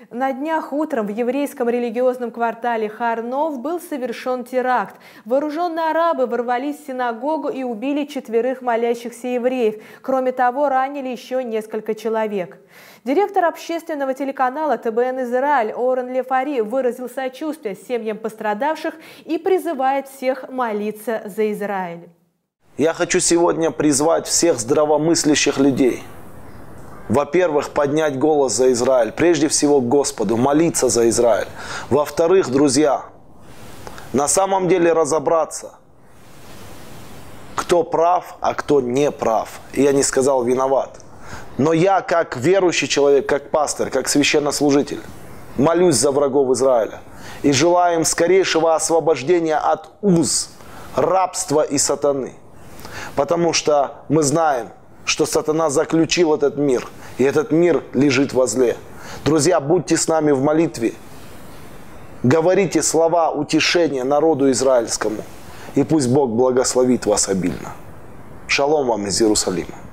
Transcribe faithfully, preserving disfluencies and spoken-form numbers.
На днях утром в еврейском религиозном квартале Хар-Нов был совершен теракт. Вооруженные арабы ворвались в синагогу и убили четверых молящихся евреев. Кроме того, ранили еще несколько человек. Директор общественного телеканала тэ бэ эн Израиль Орен Лефари выразил сочувствие семьям пострадавших и призывает всех молиться за Израиль. Я хочу сегодня призвать всех здравомыслящих людей. Во-первых, поднять голос за Израиль, прежде всего к Господу, молиться за Израиль. Во-вторых, друзья, на самом деле разобраться, кто прав, а кто не прав. И я не сказал виноват. Но я, как верующий человек, как пастор, как священнослужитель, молюсь за врагов Израиля. И желаю им скорейшего освобождения от уз, рабства и сатаны. Потому что мы знаем, что сатана заключил этот мир, и этот мир лежит возле. Друзья, будьте с нами в молитве, говорите слова утешения народу израильскому, и пусть Бог благословит вас обильно. Шалом вам из Иерусалима.